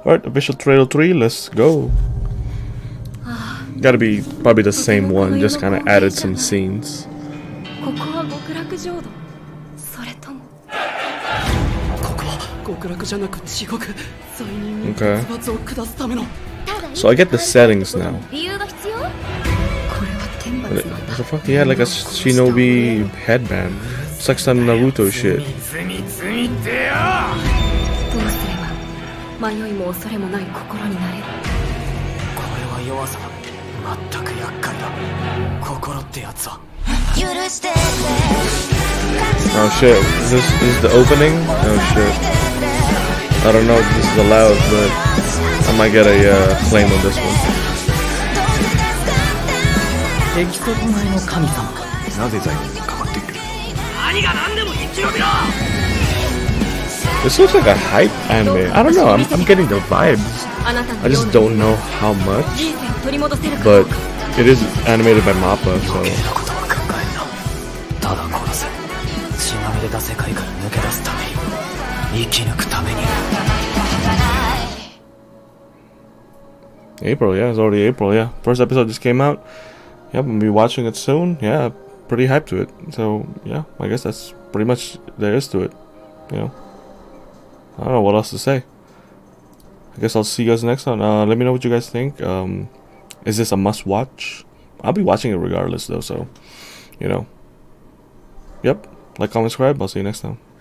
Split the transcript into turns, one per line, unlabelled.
Alright, official trailer 3, let's go. Gotta be probably the same one, just kind of added some scenes. Okay. So I get the settings now. What the fuck? He had like a shinobi headband. It's like some Naruto shit. Oh shit, is this the opening? Oh shit. I don't know if this is allowed, but I might get a claim on this one. This looks like a hype anime. I don't know, I'm getting the vibes. I just don't know how much. But it is animated by MAPPA, so... April, yeah, it's already April, yeah. First episode just came out. Yep, I'm gonna be watching it soon. Yeah, pretty hyped to it. So, yeah, I guess that's pretty much there is to it. You know? I don't know what else to say. I guess I'll see you guys next time. Let me know what you guys think. Is this a must-watch? I'll be watching it regardless, though, so, you know. Yep, like, comment, subscribe. I'll see you next time.